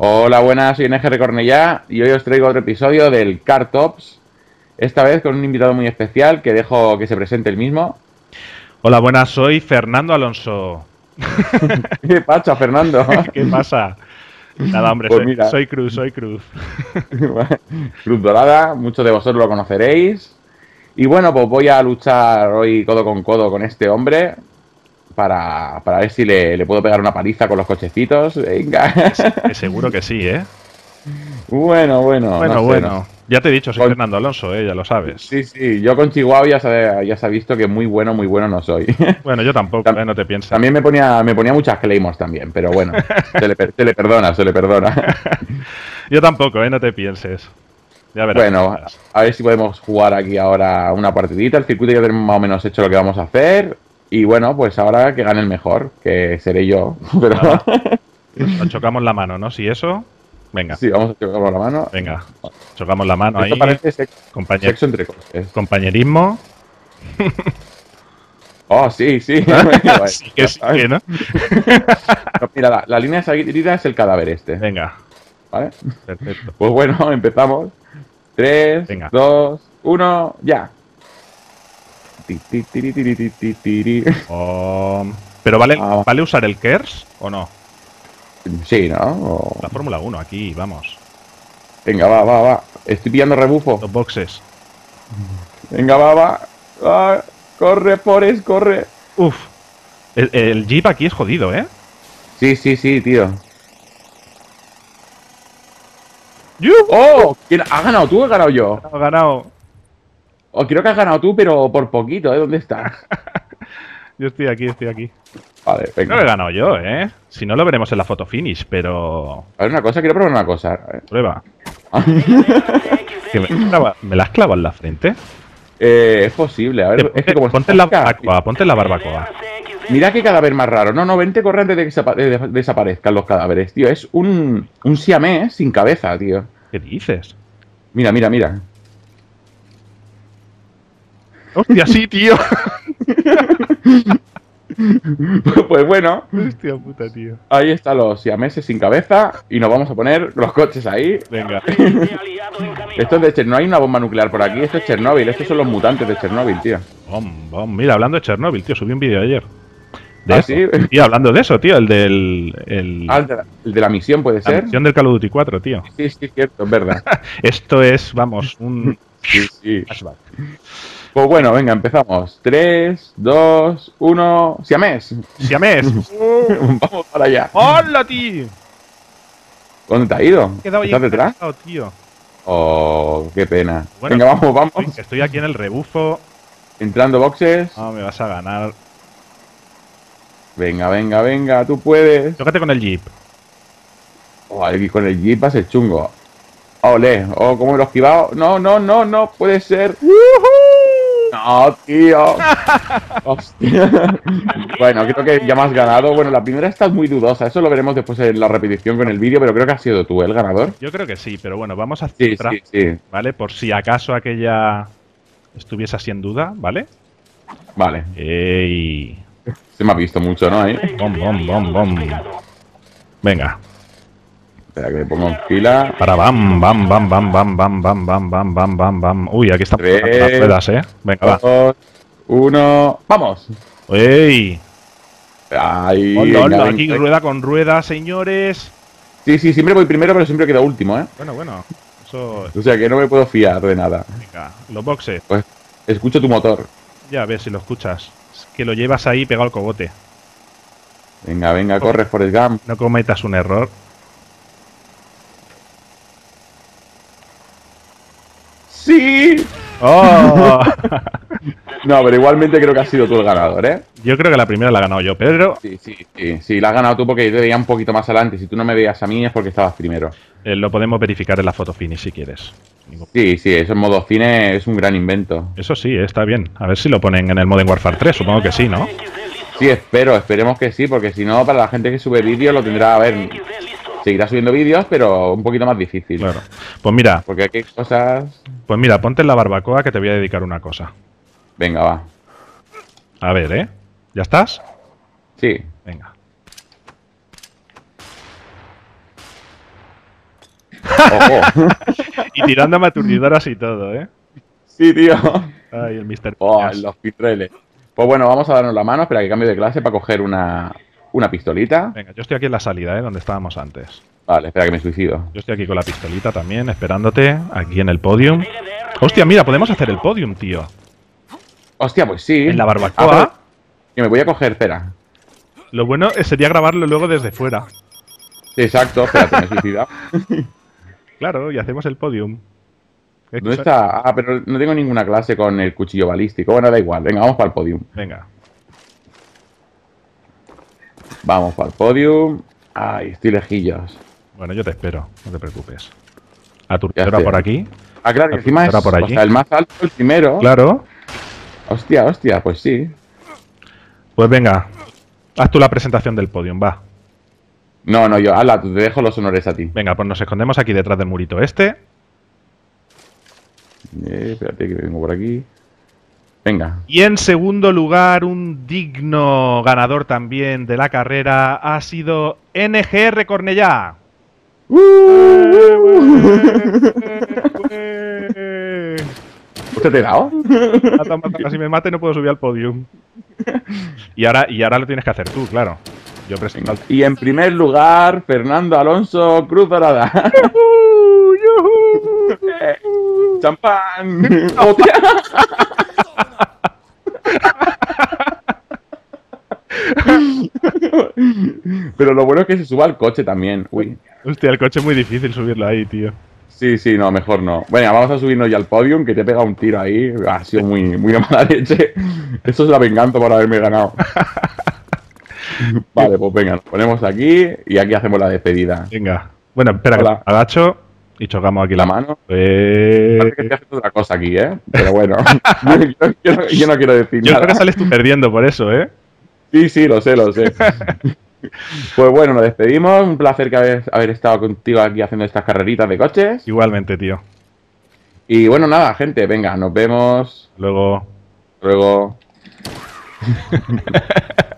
Hola, buenas, soy NGR Cornellá y hoy os traigo otro episodio del Car Tops. Esta vez con un invitado muy especial que dejo que se presente el mismo. Hola, buenas, soy Fernando Alonso. ¿Qué pasa, Fernando? ¿Qué pasa? Nada, hombre, Pues soy, mira, soy Cruz, soy Cruz. Cruz Dorada, muchos de vosotros lo conoceréis. Y bueno, pues voy a luchar hoy codo con este hombre para ver si le puedo pegar una paliza con los cochecitos. Venga. Que seguro que sí, ¿eh? Bueno, no Bueno, sé, no sé. bueno. Ya te he dicho, soy Con- Fernando Alonso, ya lo sabes. Sí, sí, yo con Chihuahua ya se ha visto que muy bueno no soy. Bueno, yo tampoco, Tam- ¿eh? No te pienses. También me ponía muchas claymores también, pero bueno, se le perdona, se le perdona. Yo tampoco, ¿eh? No te pienses. Ya verás. Ya Bueno, verás. a ver si podemos jugar aquí ahora una partidita. El circuito ya tenemos más o menos hecho lo que vamos a hacer. Y bueno, pues ahora que gane el mejor, que seré yo. Pero Nada, nos chocamos la mano, ¿no? Si eso, venga, sí, vamos a chocar la mano. venga. Chocamos la mano Esto ahí. parece Compañer- sexo entre coches. compañerismo. Oh, sí, sí. Sí, que no. Mira, la línea salida es el cadáver este. Venga, ¿Vale? perfecto. Pues bueno, empezamos. 3, Venga. 2, 1, ya. Ti, ti, tiri, tiri, ti, ti, tiri. Pero Ah, ¿vale usar el KERS o no? sí, ¿no? O- La Fórmula 1, aquí, vamos. Venga, va. Estoy pillando rebufo. Los boxes. Venga, va. Ah, corre, Forest, corre. Uf. El Jeep aquí es jodido, ¿eh? Sí, tío. ¡Yuhu! ¡Oh! ¿Quién ha ganado tú o he ganado yo? He ganado. O creo que has ganado tú, pero por poquito, ¿eh? ¿Dónde estás? Yo estoy aquí, estoy aquí. Vale, Creo que he venga. ganado yo, ¿eh? Si no, lo veremos en la foto finish, pero... A ver, una cosa, quiero probar una cosa. Prueba. ¿Que me la has clavado en la frente? Es posible, a ver, es que como Ponte en la está- barbacoa, ponte en la barbacoa. Mira qué cadáver más raro. No, vente, corre antes de que desaparezcan los cadáveres, tío. Es un siamés sin cabeza, tío. ¿Qué dices? Mira. ¡Hostia, sí, tío! Pues bueno, ¡Hostia puta, tío! ahí están los siameses sin cabeza y nos vamos a poner los coches ahí. Venga. Esto es de Chernobyl. No hay una bomba nuclear por aquí. Esto es Chernobyl. Estos son los mutantes de Chernobyl, tío. Mira, hablando de Chernobyl, tío, subí un vídeo ayer. De ¿Ah, eso. sí? Tío, hablando de eso, tío, el del... Ah, el de la misión puede La ser. misión del Call of Duty 4, tío. Sí, es cierto, es verdad. Esto es, vamos, un Sí. flashback. Pues bueno, venga, empezamos. 3, 2, 1. ¡Siamés! ¡Siamés! Vamos para allá. ¡Hola, tío! ¿Dónde te ha ido? He quedado ahí ¿Estás detrás? encajado, tío. Oh, qué pena. Bueno, Venga, vamos. Estoy aquí en el rebufo. Entrando boxes. No, me vas a ganar. Venga, tú puedes. Tócate con el jeep. Oh, aquí con el jeep va a ser chungo. Ole, oh, cómo me lo he esquivado. No, puede ser. No, tío. Hostia. Bueno, creo que ya me has ganado. Bueno, la primera está muy dudosa. Eso lo veremos después en la repetición con el vídeo, pero creo que has sido tú el ganador. Yo creo que sí, pero bueno, vamos a hacer Sí, otra, sí. ¿vale? Por si acaso aquella estuviese así en duda, ¿vale? Vale. ¡Ey! Se me ha visto mucho, ¿no? Ahí. Bom. Venga. Espera que me pongo en fila. Para bam. Uy, aquí están las Tres. ruedas, ¿eh? Venga, va. 2, 1. ¡Vamos! ¡Ey! Ahí. Hola, venga. aquí rueda con rueda, señores. Sí, siempre voy primero, pero siempre quedo último, ¿eh? Bueno. Eso... O sea que no me puedo fiar de nada. Venga, los boxes. Pues escucho tu motor. Ya ves si lo escuchas. Es que lo llevas ahí pegado al cogote. Venga, corre, Forrest Gump. No cometas un error. ¡Sí! ¡Oh! No, pero igualmente creo que has sido tú el ganador, ¿eh? Yo creo que la primera la he ganado yo, pero Sí, la has ganado tú porque yo te veía un poquito más adelante. Si tú no me veías a mí es porque estabas primero. lo podemos verificar en la foto finish si quieres. Sí, eso en modo cine es un gran invento. Eso sí, está bien. A ver si lo ponen en el Modern Warfare 3, supongo que sí, ¿no? Sí, esperemos que sí, porque si no, para la gente que sube vídeos lo tendrá, a ver, seguirá subiendo vídeos, pero un poquito más difícil. Claro. Pues mira, Porque aquí hay cosas... ponte en la barbacoa que te voy a dedicar una cosa. Venga, va. A ver, ¿eh? ¿Ya estás? Sí. Venga. Ojo. Y tirando aturdidoras y todo, ¿eh? Sí, tío. Ay, el Mr. Oh, Piñas. los pitreles. Pues bueno, vamos a darnos la mano. Espera que cambie de clase para coger una pistolita. Venga, yo estoy aquí en la salida, ¿eh? Donde estábamos antes. Vale, espera que me suicido. Yo estoy aquí con la pistolita también, esperándote, aquí en el podium. Hostia, mira, podemos hacer el podium, tío. Hostia, pues sí. En la Ah, barbacoa. pero que me voy a coger, espera. Lo bueno sería grabarlo luego desde fuera. Sí, exacto, espérate, me he suicidado. Claro, y hacemos el podium. ¿Dónde está? Ah, pero no tengo ninguna clase con el cuchillo balístico. Bueno, da igual. Venga, vamos para el podium. Venga. Vamos para el podium. Ay, estoy lejillos. Bueno, yo te espero, no te preocupes. Ya Aturdidora estoy. por aquí. Ah, claro, que encima es Ahora por allí. o sea, el más alto, el primero. Claro. Hostia, hostia, pues sí. Pues venga, haz tú la presentación del podium, va. No, no, yo, ala, te dejo los honores a ti. Venga, pues nos escondemos aquí detrás del murito este. Espérate que vengo por aquí. Venga. Y en segundo lugar, un digno ganador también de la carrera ha sido NGR Cornellá. ¿Usted te he dado? Mata, mata, casi me mate y no puedo subir al podium. Y ahora lo tienes que hacer tú, claro. Yo presento al... Y en primer lugar, Fernando Alonso Cruz Dorada. ¡Champán! ¡Hostia! Pero lo bueno es que se suba al coche también. Uy. Hostia, el coche es muy difícil subirlo ahí, tío. Sí, sí, no, mejor no. Bueno, vamos a subirnos ya al podium, que te he pegado un tiro ahí. Ha sido muy, muy de mala leche. Eso es la venganza por haberme ganado. Vale, pues venga, nos ponemos aquí y aquí hacemos la despedida. Venga. Bueno, espera, que Hola. agacho y chocamos aquí La mano. Eh, Parece que estoy haciendo otra cosa aquí, ¿eh? Pero bueno, yo no quiero decir Yo creo nada. que sales tú perdiendo por eso, ¿eh? Sí, sí, lo sé, lo sé. Pues bueno, nos despedimos. Un placer que haber estado contigo aquí haciendo estas carreritas de coches. Igualmente, tío. Y bueno, nada, gente, venga, nos vemos. Luego... Luego.